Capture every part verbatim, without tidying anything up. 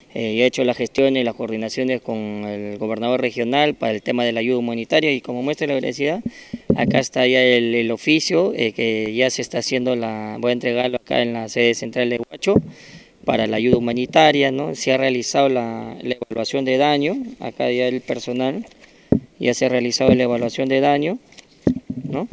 Eh, yo he hecho las gestiones y las coordinaciones con el gobernador regional para el tema de la ayuda humanitaria y como muestra de la universidad, acá está ya el, el oficio eh, que ya se está haciendo, la, voy a entregarlo acá en la sede central de Huacho para la ayuda humanitaria, ¿no? Se ha realizado la, la evaluación de daño, acá ya el personal ya se ha realizado la evaluación de daño, ¿no?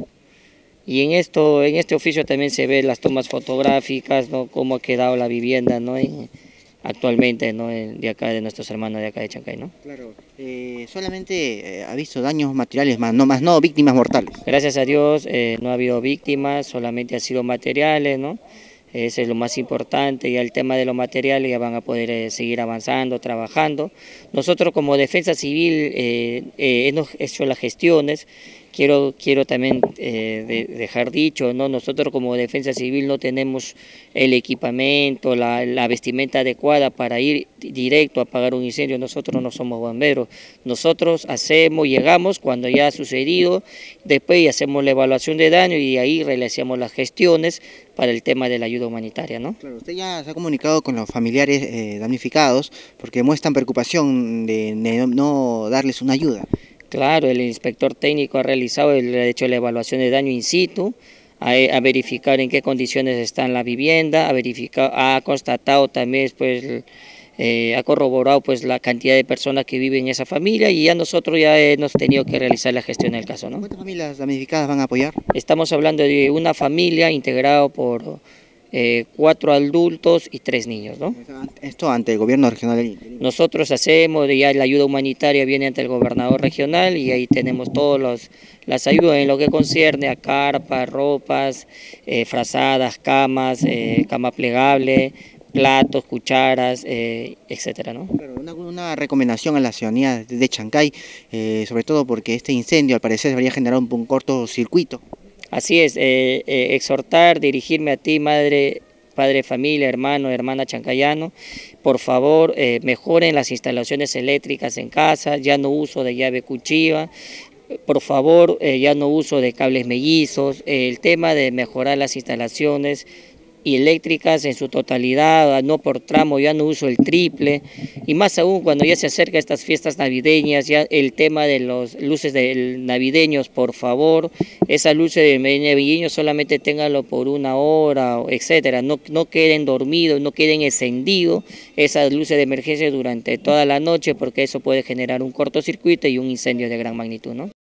Y en esto, en este oficio también se ve las tomas fotográficas, ¿no? Cómo ha quedado la vivienda, ¿no? En, actualmente, ¿no? De acá, de nuestros hermanos de acá de Chancay, ¿no? Claro, eh, solamente eh, ha visto daños materiales, más no, más no víctimas mortales. Gracias a Dios eh, no ha habido víctimas, solamente ha sido materiales, ¿no? Ese es lo más importante, y el tema de los materiales ya van a poder eh, seguir avanzando, trabajando. Nosotros como Defensa Civil eh, eh, hemos hecho las gestiones. Quiero, quiero también eh, de, dejar dicho, ¿no? Nosotros como Defensa Civil no tenemos el equipamiento, la, la vestimenta adecuada para ir directo a apagar un incendio. Nosotros no somos bomberos. Nosotros hacemos, llegamos cuando ya ha sucedido, después hacemos la evaluación de daño y ahí realizamos las gestiones para el tema de la ayuda humanitaria, ¿no? Claro, usted ya se ha comunicado con los familiares eh, damnificados porque muestran preocupación de, de no darles una ayuda. Claro, el inspector técnico ha realizado, el, ha hecho la evaluación de daño in situ, a, a verificar en qué condiciones está la vivienda, ha, verificado, ha constatado también, pues, eh, ha corroborado pues, la cantidad de personas que viven en esa familia y ya nosotros ya hemos tenido que realizar la gestión del caso, ¿no? ¿Cuántas familias damnificadas van a apoyar? Estamos hablando de una familia integrada por eh, cuatro adultos y tres niños, ¿no? Esto ante el gobierno regional del Lima. Nosotros hacemos, ya la ayuda humanitaria viene ante el gobernador regional y ahí tenemos todas las ayudas en lo que concierne a carpas, ropas, eh, frazadas, camas, eh, cama plegable, platos, cucharas, eh, etcétera, ¿no? Claro, una, una recomendación a la ciudadanía de Chancay, eh, sobre todo porque este incendio al parecer debería generar un, un cortocircuito. Así es, eh, eh, exhortar, dirigirme a ti, madre, padre de familia, hermano, hermana chancayano, por favor eh, mejoren las instalaciones eléctricas en casa, ya no uso de llave cuchilla, por favor eh, ya no uso de cables mellizos, eh, el tema de mejorar las instalaciones y eléctricas en su totalidad, no por tramo, ya no uso el triple, y más aún cuando ya se acerca estas fiestas navideñas, ya el tema de las luces de navideños, por favor, esas luces de navideños solamente ténganlo por una hora, etcétera, no, no queden dormidos, no queden encendidos esas luces de emergencia durante toda la noche, porque eso puede generar un cortocircuito y un incendio de gran magnitud, ¿no?